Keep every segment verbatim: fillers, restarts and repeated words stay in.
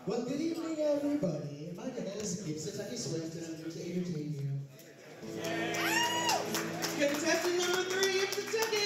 Well, good evening, everybody. My name is Ypsilanti Swift, and I'm here to entertain you. Contestant number three, Tuckii!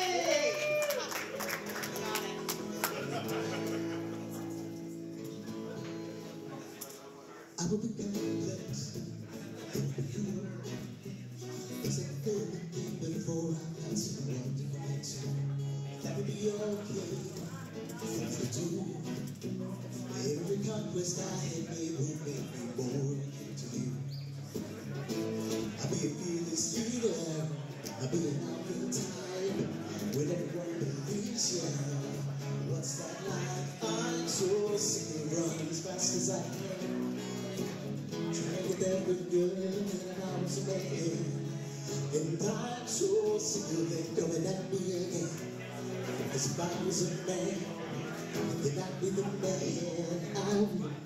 I will be complex with you. It's a good thing before I pass you around to connect you. That would be okay to do. Every conquest I had made will make me more into you. I'll be a fearless leader. I'll be an alpha type when everyone believes you. What's that like? I'm so sick of running as fast as I can. Trying to get every good and I was away. And I'm so sick of them coming at me again. Cause if I was a man, then I'd be the man. I'll be the man.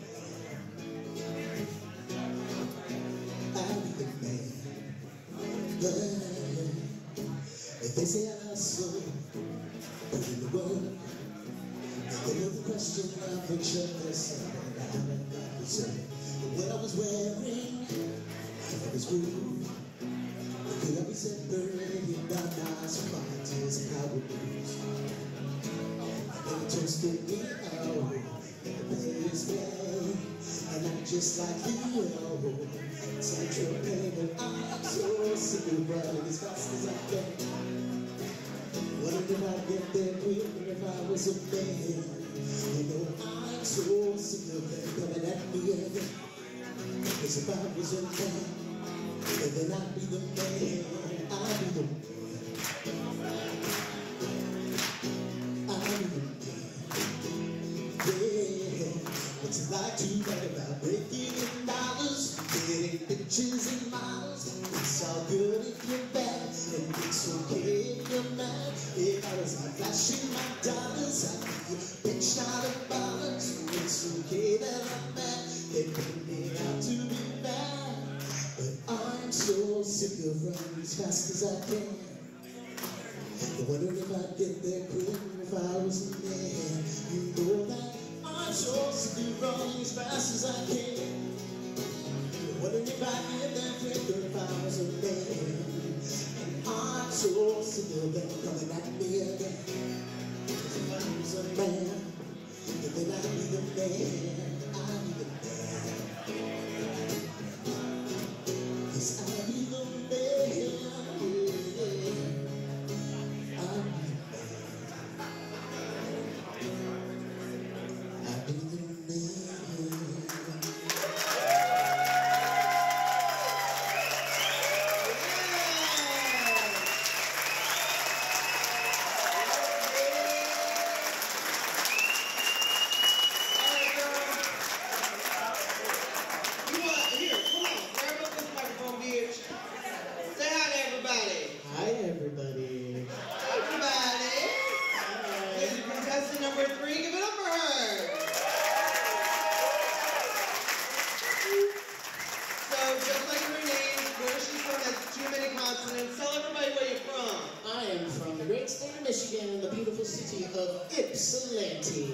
I'll be the man. But if they say I hustle, put in the work, and they know the question of the church, and I haven't got the shirt. But what I was wearing, it was rude. Could I be separated by nice fighters and power moves? Never toasted me out, never paid his way. And I'm just like you, central pain. And I'm so sick of running as fast as I can. Wondered if I'd get there quicker if I was a man. You know I'm so sick of them coming at me again. Cause if I was a man, and then I'll be the man, I'll be the man. I'll be the man. Yeah. What's it like to write about breaking in dollars, getting pictures and miles? It's all good if you're bad, and it's okay if you're mad. If I was not flashing my dollars, I'd be a bitch, not a bother. So it's okay that I'm mad. They put me out to be bad. I'm so sick of running as fast as I can. I wonder if I'd get there quick if I was a man. You know that I'm so sick of running as fast as I can. I wonder if I'd get there quicker if I was a man. And I'm so sick of them coming at me again. Cause if I was a man, then I'd be the man. I'd be the man. Yes, I'll be the man, yeah. I'll be the man. I'll be the man. Hi, everybody. Everybody. This is contestant number three. Give it up for her. So, just like her name, where she's from has too many consonants. Tell everybody where you're from. I am from the great state of Michigan, the beautiful city of Ypsilanti.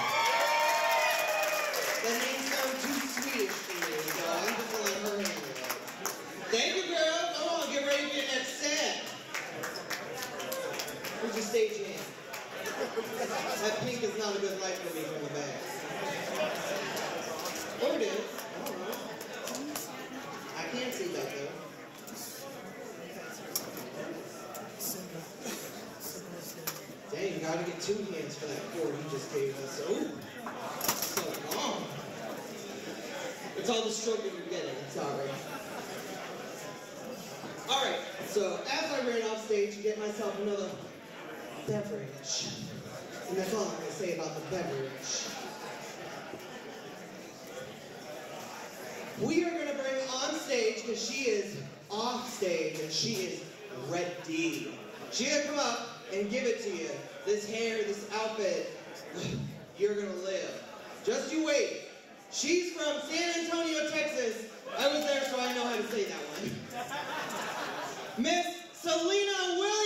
That name sounds too Swedish to me, so I'm just gonna let her handle it. Thank you, girl. Come on, get ready for your next set. Where's your stage hand? That pink is not a good light for me from the back. Or it is. I don't know. I can't see that though. Dang, you gotta get two hands for that chord you just gave us. Ooh, so long. It's all the stroke you're getting. It's alright. Alright, so as I ran off stage to get myself another beverage, and that's all I'm going to say about the beverage, we are going to bring on stage, because she is off stage, and she is ready. She's going to come up and give it to you. This hair, this outfit, you're going to live. Just you wait. She's from San Antonio, Texas. I was there, so I know how to say that one. Miss Selena Williams.